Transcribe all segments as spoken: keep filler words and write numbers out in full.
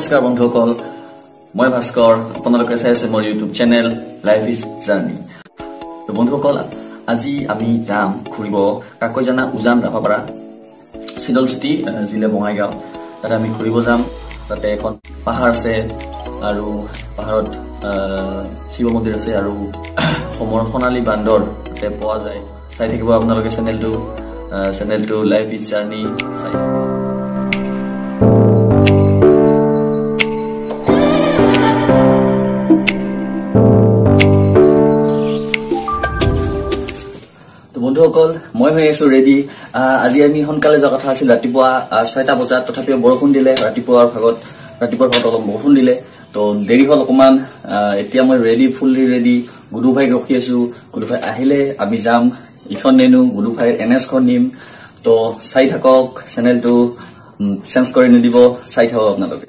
নমস্কাৰ বন্ধুসকল মই ভাস্কৰ আপোনালোকে চাই আছে মোৰ YouTube channel life is journey তো বন্ধুসকল আজি আমি যাম ঘুৰিব কাকৈজানা উজান ৰাভাপাৰা চিডলচুটি জিলা বঙাইগাঁও তাতে আমি ঘুৰিব যাম তাতে এখন পাহাৰ আছে আৰু পাহাৰত শিৱ মন্দিৰ আছে আৰু সমৰ সোণালী বান্দৰ তাতে পোৱা যায় চাই থাকিব আপোনালোকে চেনেলটো চেনেলটো লাইফ ইজ জাৰ্নি চাই বন্ধুসকল মই হৈ আছো ৰেডি আজি আমি সোনকালে যোৱা কথা আছিল ৰাতিপুৱা ছয়টা বজাত তথাপিও বৰষুণ দিলে ৰাতিপুৱাৰ ভাগত ৰাতিপুৱাৰ ভাগত অলপ বৰষুণ দিলে তো দেৰি হ'ল অকমান এতিয়া মই ৰেডি ফুল্লি ৰেডি গুডু ভাইক ৰখি আছো গুডু ভাই আহিলে আমি যাম ইখন নেনু গুডু ভাইৰ এনএছখন নিম তো চাই থাকক চেনেলটো চেঞ্জ কৰি নিদিব চাই থাকক আপোনালোকে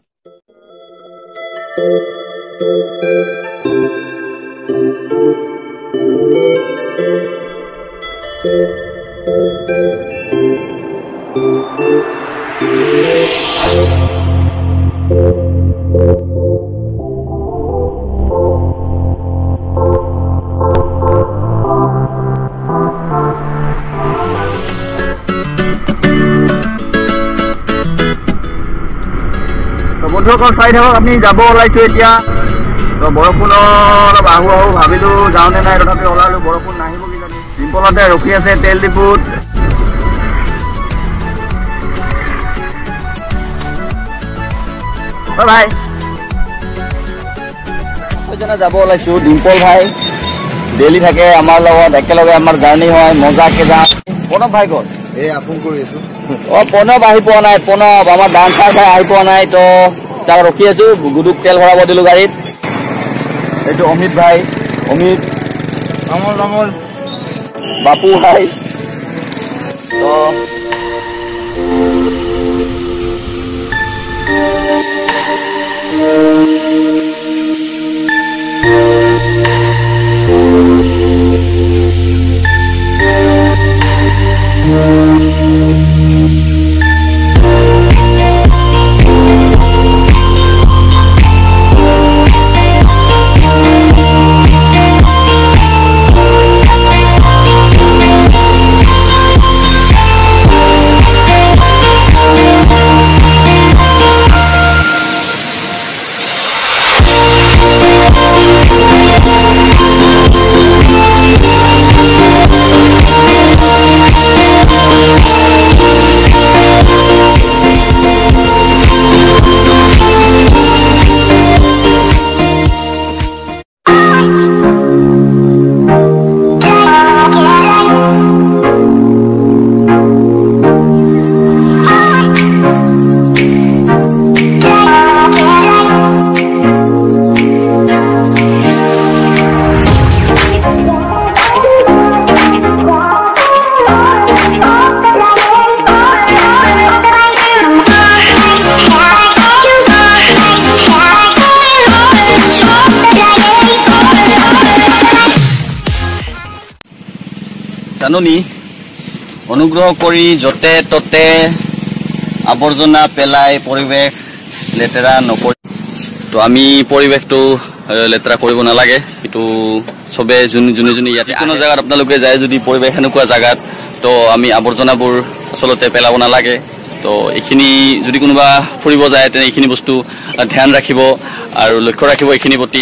বন্ধুসকল চাই থাকক আমি যাব ওলাইছো এতিয়া তো বৰষুণ অলপ আহো আহো ভাবিলো যাওঁনে নাই তথাপি ওলালো বৰষুণ নাহিব কিজানি ডিম্পলতে ৰখি আছে তেল ডিপুত ভাই যাব ওলাইছো ডিম্পল ভাই ডেইলি থাকে আমাৰ লগত একেলগে আমাৰ জাৰ্ণি হয় মজাকে যাম প্ৰণৱ ভাই ক'ত এই আপোন কৰি আছো অ প্ৰণৱ আহি পোৱা নাই প্ৰণৱ আমাৰ ডান্সাৰ ভাই আহি পোৱা নাই তো তাক ৰখি আছো গুডুক তেল ভৰাব দিলো গাড়ীত এইটো অমিত ভাই অমিত আমল আমল বাপু ভাই তো জানুনি অনুগ্ৰহ কৰি যতে ততে আৱৰ্জনা পেলাই পৰিৱেশ লেতেৰা নকৰি তো আমি পৰিৱেশটো লেতেৰা কৰিব নালাগে এইটো সবে যোনে যোনে যোনে ইয়াতে কোনো জায়গাত আপোনালোকে যায় যদি পৰিৱেশ এনেকুৱা জায়গাত তো আমি আৱৰ্জনাবোৰ আসলতে পেলাব নালাগে তো এইখিনি যদি কোনোবা ফুৰিব যায় তেনে এইখিনি বস্তু ধ্যান ৰাখিব আৰু লক্ষ্য ৰাখিব এইখিনি প্ৰতি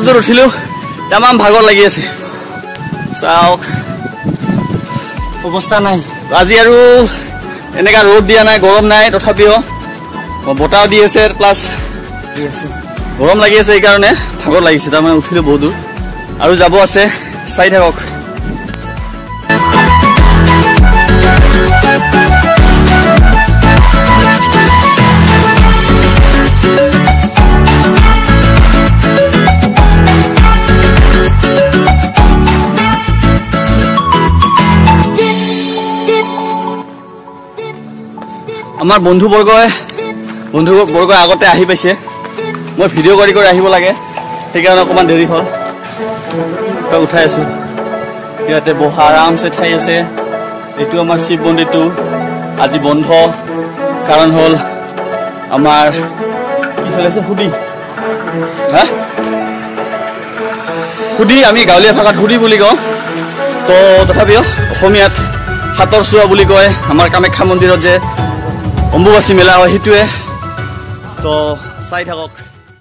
বস্তুত উঠিলো তামাম ভাগৰ লাগি আছে চাওক অৱস্থা নাই আজি আৰু এনেকা ৰ'দ দিয়া নাই গৰম নাই তথাপিও বতাহ দি আছে প্লাছ গৰম লাগি আছে এইকাৰণে ভাগৰ লাগিছে তাৰমানে উঠিলো বহুত দূৰ আৰু যাব আছে চাই থাকক আমাৰ বন্ধু বৰ্গই বন্ধু বৰ্গই আগতে আহি পাইছে মই ভিডিঅ' কৰি কৰি আহিব লাগে সেইকাৰণে অকণমান দেৰি হ'ল উঠাই আছো ইয়াতে বহা আৰামছে ঠাই আছে এইটো আমাৰ শিৱ মন্দিৰটো আজি বন্ধ কাৰণ হ'ল আমাৰ কি চলি আছে সুধি হা সুধি আমি গাঁৱলীয়া ভাষাত সুধি বুলি কওঁ তো তথাপিও অসমীয়াত হাতৰ চোৱা বুলি কয় আমাৰ কামাখ্যা মন্দিৰত যে অম্বুবাচী মেলা হয় সেইটোৱে তো চাই থাকক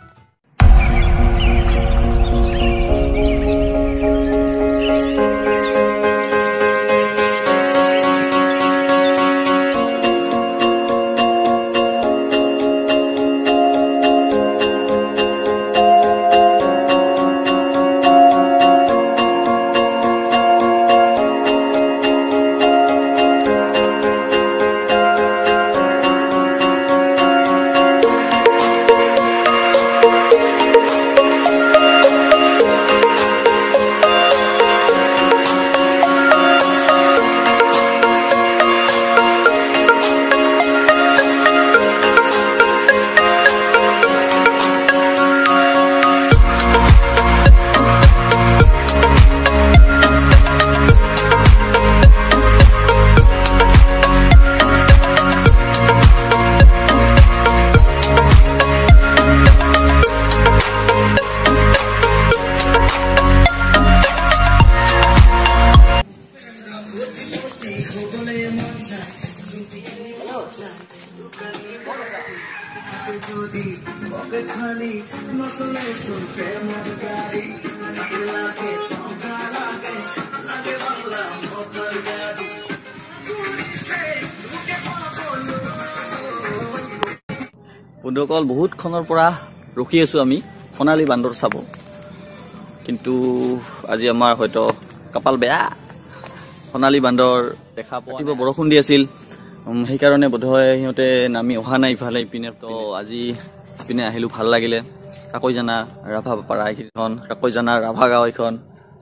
বন্ধুসকল বহুতখনৰ পৰা ৰখি আছো আমি সোণালী বান্দৰ চাব কিন্তু আজি আমাৰ হয়তো কপাল বেয়া সোণালী বান্দৰ দেখা পোৱা বৰষুণ দি আছিল সেইকাৰণে বোধহয় সিহঁতে নামি অহা নাই ইফালে ইপিনে তো আজি ইপিনে আহিলো ভাল লাগিলে কাকৈজানা ৰাভা পাৰা এইখন কাকৈজানা ৰাভা গাঁও এইখন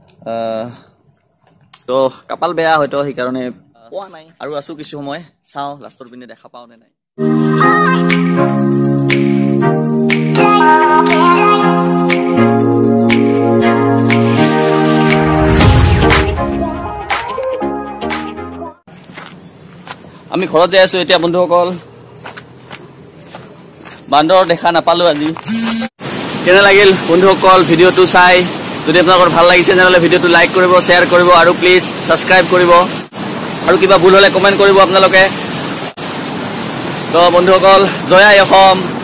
তো কপাল বেয়া হয়তো সেইকাৰণে পোৱা নাই আৰু আছো কিছু সময় চাওঁ লাষ্টৰ পিনে দেখা পাওঁ নে নাই আমি ঘৰত যাই আছো এতিয়া বন্ধুসকল বান্দৰ দেখা নাপালো আজি কেনে লাগিল বন্ধুসকল ভিডিঅ'টো চাই যদি আপোনালোকৰ ভাল লাগিছে তেনেহ'লে ভিডিঅ'টো লাইক কৰিব শ্বেয়াৰ কৰিব আৰু প্লিজ ছাবস্ক্ৰাইব কৰিব আৰু কিবা ভুল হ'লে কমেণ্ট কৰিব আপোনালোকে তো বন্ধুসকল জয় আই অসম।